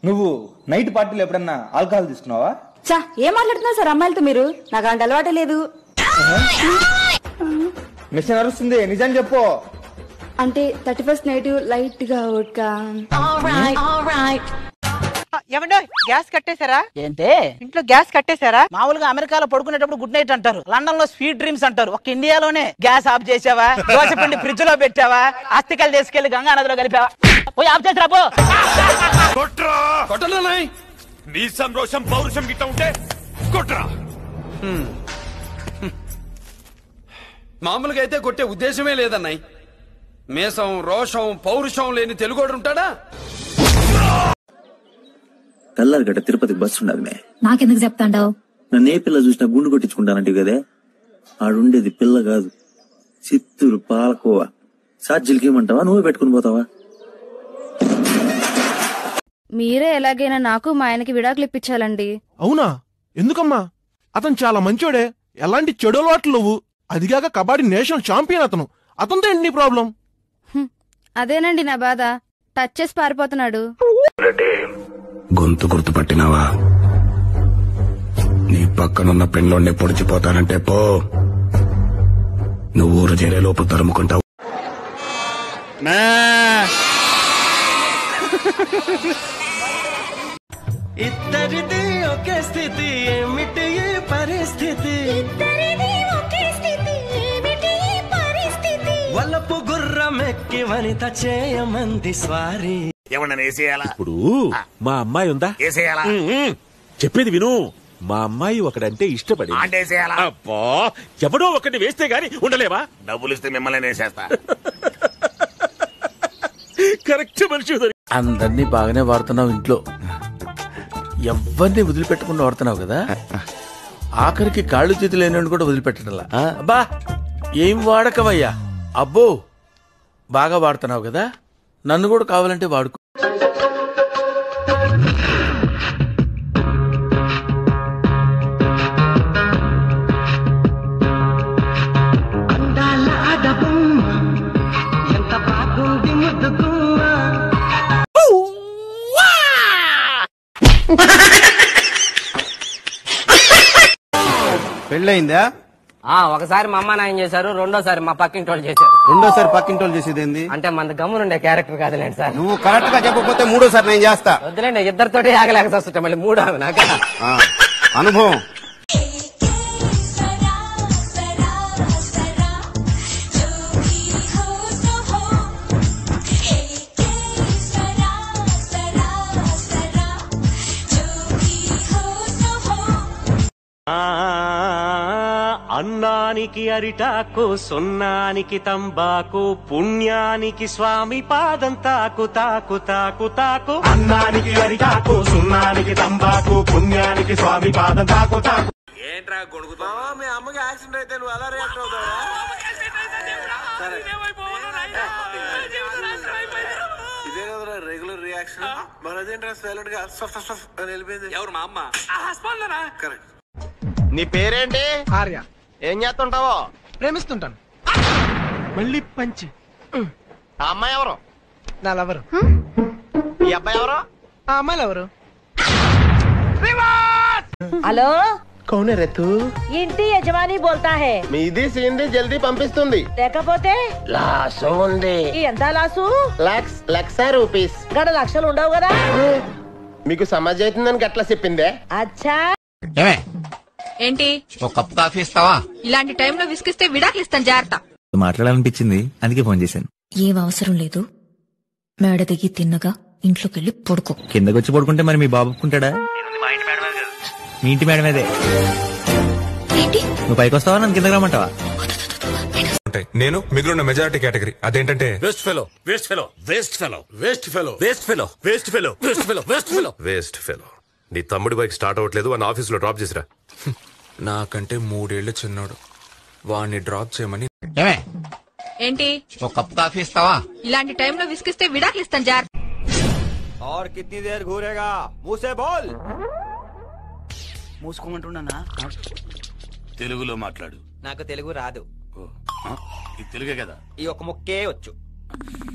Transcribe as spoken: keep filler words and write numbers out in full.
నువ్వు నైట్ పార్టీలో ఎప్పుడన్నా ఆల్కహాల్ తీసుకున్నావా? చా ఏం మాట్లాడుతున్నారు సార్ అమ్మాయిలతో మీరు? నాకు అంత అలవాటే లేదు. మిషన్ అరుస్తుంది, నిజం చెప్పు. అంటే థర్టీ ఫస్ట్ నైట్ లైట్ గా ఏమండో గ్యాస్ కట్టేశారా? ఏంటే ఇంట్లో గ్యాస్ కట్టేశారా? మామూలుగా అమెరికాలో పడుకునేటప్పుడు గుడ్ నైట్ అంటారు, లండన్ లో స్వీట్ డ్రీమ్స్ అంటారు. ఒక ఇండియాలోనే గ్యాస్ ఆఫ్ చేసావా, దోశ పిండి ఫ్రిడ్జ్ లో పెట్టావా, అస్థికలు తీసుకెళ్లి గంగా నదిలో కలిపావా? పోయి ఆఫ్ చేసిరా పో. నీ సంతోషం పౌరుషం గిట్ట ఉంటే కొట్రా. మామూలుగా అయితే కొట్టే ఉద్దేశమే లేదన్నాయి. మేషం రోషం పౌరుషం లేని తెలుగోడు ఉంటాడా? తెల్లారిగడ్డ తిరుపతికి బస్సు ఉండదు మే. నాకెందుకు చెప్తాండావు? నన్ను ఏ పిల్ల చూసినా గుండు కొట్టించుకుంటానంటే కదే. ఆడుండేది పిల్ల కాదు, చిత్తూరు పాలకోవ. సాధ్యులకి ఏమంటావా, నువ్వే పెట్టుకుని పోతావా? మీరే ఎలాగైనా నాకు మా ఆయనకి విడాకులు ఇప్పించాలండి. అవునా? ఎందుకమ్మా? అతను చాలా మంచోడే, ఎలాంటి చెడు అలవాట్లు నువ్వు. అదిగాక కబడ్డీ నేషనల్ ఛాంపియన్ అతను. అతనితో ఏంటి నీ ప్రాబ్లం? అదేనండి నా బాధ. టచ్ చేసి పారిపోతున్నాడు. గొంతు గుర్తుపట్టినావా? నీ పక్కనున్న పెన్లోనే పొడిచిపోతానంటే పో. నువ్వు ఊరు చేరేలోపు తరుముకుంటావు. ఇద్దరిది ఒకే స్థితి, ఏమిటి పరిస్థితి? వలపు గుర్రం ఎక్కి వనిత చేయమంది స్వారీ. ఏమన్నా వేసేయాలా? ఇప్పుడు మా అమ్మాయి ఉందా? వేసేయాలా? చెప్పేది విను. మా అమ్మాయి ఒకడంటే ఇష్టపడి అబ్బా ఎవడో ఒకటి వేస్తే గాని ఉండలేవా? డబ్బులు ఇస్తే మిమ్మల్ని వేసేస్తా. కరెక్ట్ మనిషి. అందరినీ బాగానే వాడుతున్నావు ఇంట్లో, ఎవరిని వదిలిపెట్టకుండా వాడుతున్నావు కదా. ఆఖరికి కాళ్ళు చేతులు లేని కూడా వదిలిపెట్టడంలా. అబ్బా ఏం వాడకవయ్యా. అబ్బో బాగా వాడుతున్నావు కదా, నన్ను కూడా కావాలంటే వాడుకో. పెళ్ళయిందా? ఒకసారి మా అమ్మ నాయన చేశారు, రెండోసారి మా పక్కింటి వాళ్ళు చేశారు. రెండోసారి పక్కింటి వాళ్ళు చేసేది ఏంది? అంటే మన గమ్మునుండే క్యారెక్టర్ కాదులేండి సార్. నువ్వు కరెక్ట్ గా చెప్పకపోతే మూడోసారి నేను చేస్తా. వద్దులేండి, ఇద్దరితోటి ఆగలేక వస్తుంటా మళ్ళీ మూడో నాక అనుభవం. అన్నానికి అరిటాకు, సున్నానికి తంబాకు, పుణ్యానికి స్వామి పాదం తాకు తాకు తాకు తాకు. అన్నానికి అరిటాకు, సున్నానికి తంబాకు, పుణ్యానికి స్వామి పాదం తాకు తాకు. ఏంట్రా కొడుకుతా? మీ అమ్మకి యాక్సిడెంట్ అయితే నువ్వు ఎలా రియాక్ట్ అవుతావా? ఇదే కదా రెగ్యులర్ రియాక్షన్. మరి అదేంట్రా సైలెంట్ గా సఫ్ సఫ్ అని వెళ్ళిపోయింది? ఎవరు? మా అమ్మ. కరెక్ట్. నీ పేరేంటి? ఆర్య. ఏం చేస్తుంటావో? ప్రేమిస్తుంటాను. మళ్ళీ పంచి. ఆ అమ్మాయి ఎవరు? నా లవరు. ఈ అబ్బాయి ఎవరు? ఆ అమ్మాయి లవరు. హలో, కౌన్ హై రే తూ? ఇంటి యజమాని బోల్తా హై. మీది సీంది జల్దీ పంపిస్తుంది. లేకపోతే లాసు ఉంది. ఎంత లాసు? లక్స్ లక్ష రూపీస్. గడ లక్షలు ఉండవు కదా. మీకు సమాజ్ అవుతుందని గట్లా చెప్పిందే. అచ్చా. ఏంటి? ఒక కప్ కాఫీ ఇస్తావా? ఇలాంటి టైంలో విసిగిస్తే విడాకులు ఇస్తాను, జాగ్రత్త. మాట్లాడాలనిపించింది, అందుకే ఫోన్ చేశాను. ఏం అవసరం లేదు, మేడ దిగి తిన్నగా ఇంట్లోకెళ్ళి పడుకో. కిందకొచ్చి పడుకుంటే మరి మీ బాబు ఒప్పుకుంటాడా? మీ ఇంటి మేడం అదే. ఏంటి? నువ్వు పైకి వస్తావా, నన్ను కిందకి రమ్మంటావా? నేను మిగిలిన మెజారిటీ కేటగిరీ. అదేంటంటే waste fellow, waste fellow, waste fellow, waste fellow, waste fellow, waste fellow, waste fellow, waste fellow, waste fellow. నీ తమ్ముడి బైక్ స్టార్ట్ అవ్వట్లేదు, అని ఆఫీస్ లో డ్రాప్ చేసిరా. నాకంటే మూడేళ్లు చిన్నోడు, వాడిని డ్రాప్ చేయమని. ఏంటి? ఒక కప్ కాఫీ ఇస్తావా? ఇలాంటి టైంలో విసిగిస్తే విడాకులు ఇస్తాను, జాగ్రత్త. और कितनी देर घूरेगा? मुंह से बोल. మూసుకోమంటున్నానా? తెలుగులో మాట్లాడు. నాకు తెలుగు రాదు. తెలుగే కదా. ఈ ఒక ముక్కే వచ్చు.